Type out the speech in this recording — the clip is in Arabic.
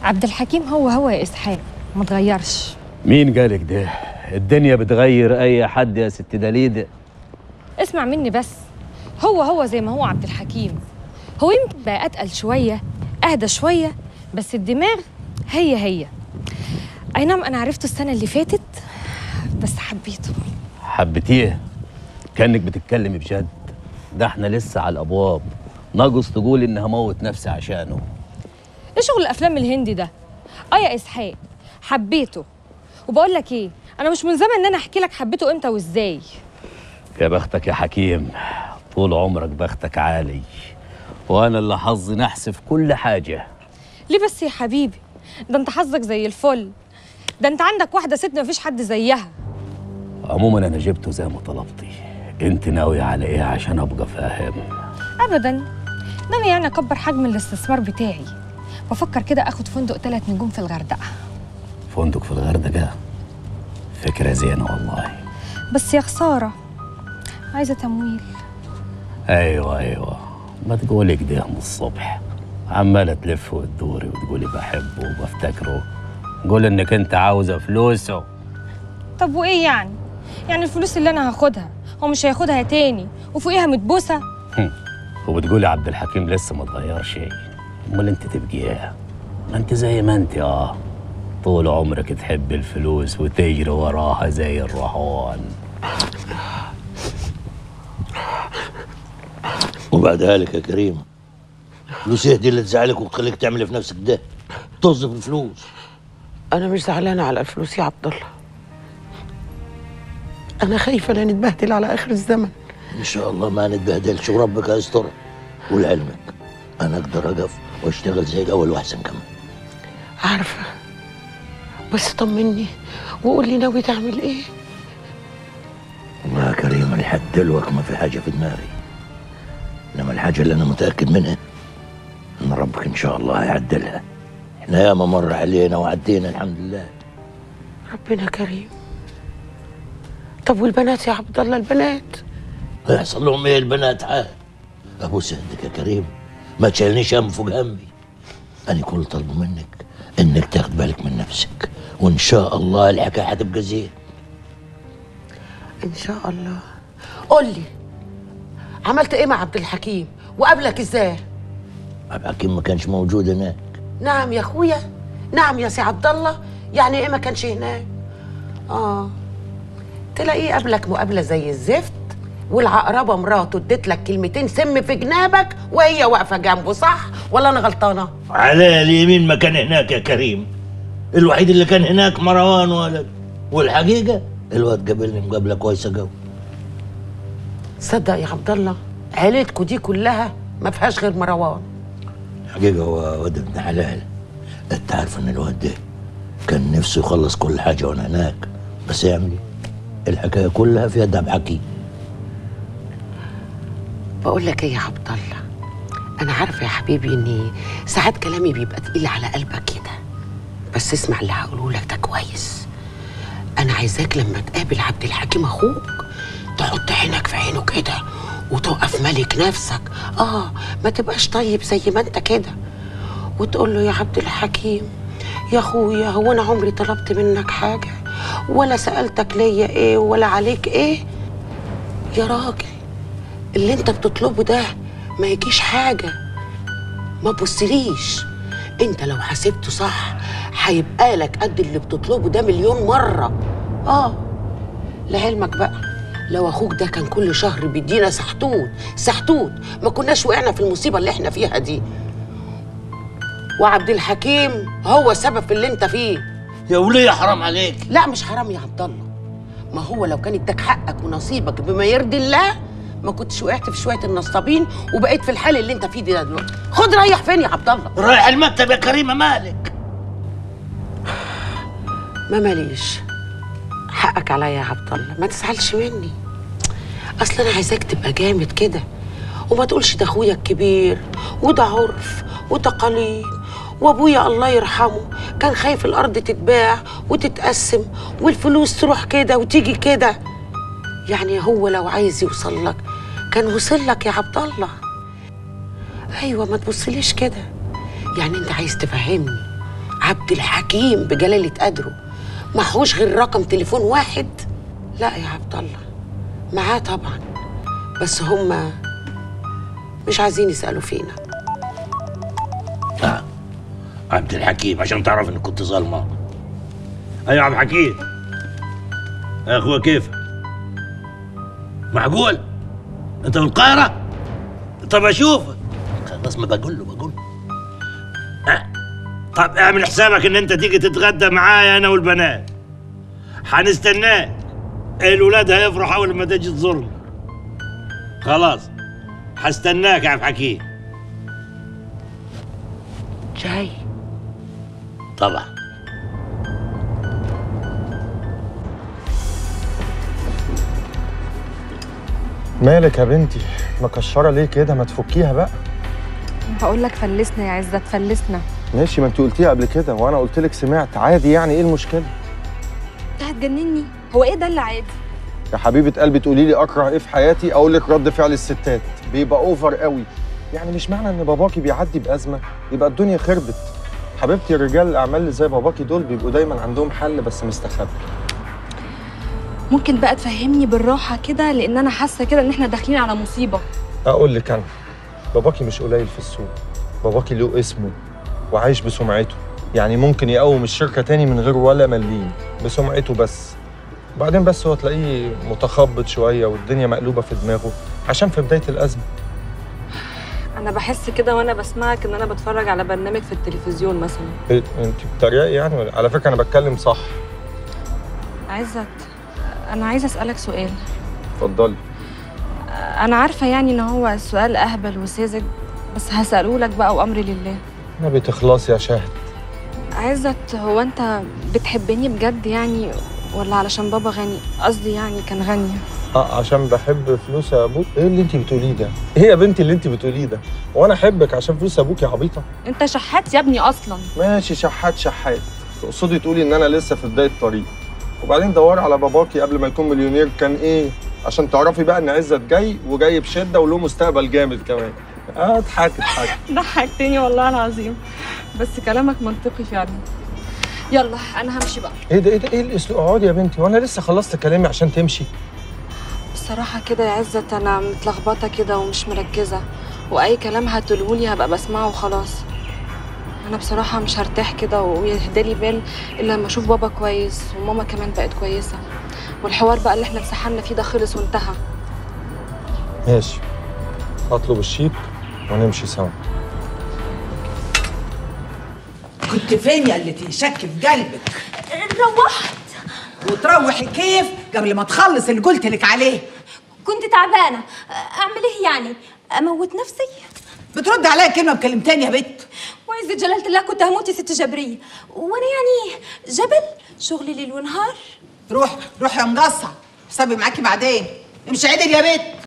عبد الحكيم هو يا اسحاق، ما تغيرش. مين قالك ده؟ الدنيا بتغير اي حد يا ست دليده. اسمع مني بس، هو زي ما هو عبد الحكيم. هو يمكن بقى اتقل شويه، اهدى شويه، بس الدماغ هي. اي نعم، انا عرفته السنه اللي فاتت بس حبيته. حبيتيه؟ كانك بتتكلمي بجد. ده احنا لسه على الابواب، ناقص تقول اني هموت نفسي عشانه. ايه شغل الافلام الهندي ده؟ يا اسحاق، حبيته. وبقول لك ايه، انا مش ملزمه ان انا احكي لك حبيته امتى وازاي. يا بختك يا حكيم، طول عمرك بختك عالي، وانا اللي حظي نحس في كل حاجه. ليه بس يا حبيبي؟ ده انت حظك زي الفل، ده انت عندك واحده ست مفيش حد زيها. عموما انا جبته زي ما طلبتي. انت ناويه على ايه عشان ابقى فاهم؟ ابدا، ناوي يعني اكبر حجم الاستثمار بتاعي. بفكر كده اخد فندق 3 نجوم في الغردقه. فندق في الغردقه؟ فكره زينه والله، بس يا خساره، عايزه تمويل. ايوه، ما تقولي كده من الصبح، عماله تلف وتدوري وتقولي بحبه وبفتكره. قول انك انت عاوزه فلوسه. طب وايه يعني الفلوس اللي انا هاخدها هو مش هياخدها تاني وفوقيها متبوسه؟ وبتقولي عبد الحكيم لسه ما اتغير شيء. امال انت تبقي ايه؟ ما انت زي ما انت طول عمرك تحب الفلوس وتجري وراها زي الرهوان. وبعد هالك يا كريم، فلوس دي اللي تزعلك وتخليك تعمل في نفسك ده، توظف الفلوس. أنا مش زعلانة على الفلوس يا عبد الله، أنا خايفة لا نتبهدل على آخر الزمن. إن شاء الله ما نتبهدلش وربك هيستر. ولعلمك أنا أقدر أقف وأشتغل زي الأول وأحسن كمان. عارفة، بس طمني وقول لي ناوي تعمل إيه؟ والله يا كريم لحد دلوقتي ما في حاجة في دماغي، إنما الحاجة اللي أنا متأكد منها إن ربك إن شاء الله هيعدلها. إحنا ياما مر علينا وعدينا الحمد لله. ربنا كريم. طب والبنات يا عبد الله، البنات هيحصل لهم إيه البنات؟ أبو سهدك يا كريم، ما تشيلنيش هم فوق همي. أنا كل طلب منك إنك تاخد بالك من نفسك، وإن شاء الله الحكاية هتبقى زين. إن شاء الله. قول لي عملت إيه مع عبد الحكيم وقابلك إزاي؟ عبد الحكيم ما كانش موجود هناك. نعم يا أخويا، نعم يا سي عبد الله. يعني إيه ما كانش هناك؟ تلاقيه قابلك مقابلة زي الزفت، والعقربة مراته اديت لك كلمتين سم في جنابك وهي واقفة جنبه، صح ولا أنا غلطانة؟ على اليمين ما كان هناك يا كريم، الوحيد اللي كان هناك مروان ولد، والحقيقة الواد قابلني مقابلة كويسة قوي. صدق يا عبد الله، عيلتكوا دي كلها ما فيهاش غير مروان. الحقيقة هو واد ابن حلال. انت عارف ان الواد ده كان نفسه يخلص كل حاجة وانا هناك، بس يعمل ايه؟ الحكاية كلها في يد عبد الحكيم. بقول لك ايه يا عبد الله، انا عارفه يا حبيبي اني ساعات كلامي بيبقى تقيل على قلبك كده، بس اسمع اللي هقوله لك ده كويس. انا عايزاك لما تقابل عبد الحكيم اخوك تحط عينك في عينه كده وتقف ملك نفسك. ما تبقاش طيب زي ما انت كده، وتقول له يا عبد الحكيم يا اخويا، هو انا عمري طلبت منك حاجه ولا سالتك ليا ايه ولا عليك ايه؟ يا راجل، اللي انت بتطلبه ده ما يجيش حاجه، ما تبصليش. انت لو حسبته صح هيبقى لك قد اللي بتطلبه ده مليون مره. لعلمك بقى، لو اخوك ده كان كل شهر بيدينا سحتوت ما كناش وقعنا في المصيبه اللي احنا فيها دي. وعبد الحكيم هو سبب في اللي انت فيه. يا وليه حرام عليك. لا مش حرام يا عبد الله، ما هو لو كان اداك حقك ونصيبك بما يرضي الله ما كنتش وقعت في شويه النصابين وبقيت في الحال اللي انت فيه ده دلوقتي. خد ريح فين يا عبد الله؟ رايح المكتب يا كريمه، مالك؟ ما ماليش، حقك عليا يا عبد الله، ما تزعلش مني. اصل انا عايزاك تبقى جامد كده وما تقولش ده اخويا الكبير وده عرف وتقاليد، وابويا الله يرحمه كان خايف الارض تتباع وتتقسم والفلوس تروح كده وتيجي كده. يعني هو لو عايز يوصل لك كان وصل لك يا عبد الله. ايوه، ما تبصليش كده. يعني انت عايز تفهمني عبد الحكيم بجلالة قدره معهوش غير رقم تليفون واحد؟ لا يا عبد الله، معاه طبعا، بس هم مش عايزين يسألوا فينا. عبد الحكيم عشان تعرف انك كنت ظالمه. ايوه يا عبد الحكيم. يا اخويا كيف؟ معقول؟ انت من القاهرة؟ طب اشوفك. خلاص ما بقول له. طب اعمل حسابك ان انت تيجي تتغدى معايا انا والبنات. هنستناك. الولاد هيفرحوا اول ما تجي تزورنا. خلاص هستناك يا عبد الحكيم. جاي طبعا. مالك يا بنتي؟ مكشرة ليه كده؟ ما تفكيها بقى. بقول لك فلسنا يا عزت، فلسنا. ماشي، ما انت قلتيها قبل كده وانا قلت لك سمعت، عادي يعني، ايه المشكلة؟ انت هتجنني، هو ايه ده اللي عادي؟ يا حبيبة قلبي تقولي لي اكره ايه في حياتي، اقول لك رد فعل الستات بيبقى اوفر قوي. يعني مش معنى ان باباكي بيعدي بأزمة يبقى الدنيا خربت. حبيبتي رجال الاعمال اللي زي باباكي دول بيبقوا دايما عندهم حل بس مستخبي. ممكن بقى تفهمني بالراحه كده، لان انا حاسه كده ان احنا داخلين على مصيبه. اقول لك انا، باباكي مش قليل في السوق، باباكي له اسمه وعايش بسمعته. يعني ممكن يقوم الشركة تاني من غير ولا مليم بسمعته بس. بعدين بس هو تلاقيه متخبط شوية والدنيا مقلوبة في دماغه عشان في بداية الأزمة. انا بحس كده وانا بسمعك ان انا بتفرج على برنامج في التلفزيون مثلا. إيه، انت بتتريقي يعني ولا؟ على فكرة أنا بتكلم صح. عزت، انا عايزه اسالك سؤال. اتفضلي. انا عارفه يعني ان هو سؤال اهبل وساذج، بس هساله لك بقى وامري لله. نبي تخلصي يا شاهد. عزت، هو انت بتحبني بجد يعني ولا علشان بابا غني؟ قصدي يعني كان غني. عشان بحب فلوس ابوك؟ ايه اللي انت بتقوليه ده؟ ايه يا بنتي اللي انت بتقوليه ده؟ وانا احبك عشان فلوس ابوك يا عبيطه؟ انت شحات يا ابني اصلا. ماشي، شحات شحات. تقصدي تقولي ان انا لسه في بدايه طريق؟ وبعدين دوري على باباكي قبل ما يكون مليونير كان ايه، عشان تعرفي بقى ان عزت جاي وجاي بشده وله مستقبل جامد كمان. اضحكي. ضحكتني والله العظيم، بس كلامك منطقي فعلا. يلا انا همشي بقى. ايه ده ايه الاسلوب؟ اقعدي يا بنتي، وانا لسه خلصت كلامي عشان تمشي. بصراحه كده يا عزت انا متلخبطه كده ومش مركزه، واي كلام هتقولهولي هبقى بسمعه وخلاص. انا بصراحه مش هرتاح كده ويهدالي بال الا لما اشوف بابا كويس وماما كمان بقت كويسه، والحوار بقى اللي احنا اتسحلنا فيه ده خلص وانتهى. ماشي، اطلب الشيك ونمشي سوا. كنت فين يا اللي تشك في قلبك؟ روحت. وتروحي كيف قبل ما تخلص اللي قلت لك عليه؟ كنت تعبانة، أعمل إيه يعني؟ أموت نفسي؟ بترد عليا كلمة بكلمتين يا بت. وعزة جلالة الله كنت هموت يا ست جبرية، وأنا يعني جبل شغلي ليل ونهار. روح يا مقصع، حسابي معاكي بعدين. امشي عدل يا بت.